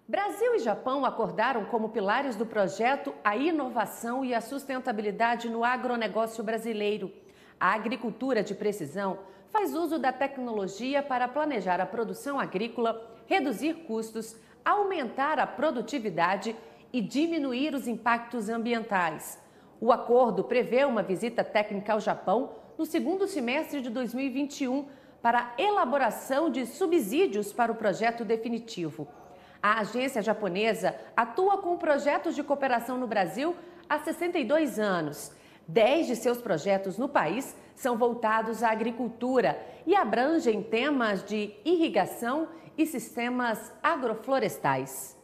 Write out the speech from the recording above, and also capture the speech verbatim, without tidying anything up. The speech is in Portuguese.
Brasil e Japão acordaram como pilares do projeto a inovação e a sustentabilidade no agronegócio brasileiro. A agricultura de precisão faz uso da tecnologia para planejar a produção agrícola, reduzir custos, aumentar a produtividade e diminuir os impactos ambientais. O acordo prevê uma visita técnica ao Japão no segundo semestre de dois mil e vinte e um para a elaboração de subsídios para o projeto definitivo. A agência japonesa atua com projetos de cooperação no Brasil há sessenta e dois anos. Dez de seus projetos no país são voltados à agricultura e abrangem temas de irrigação e sistemas agroflorestais.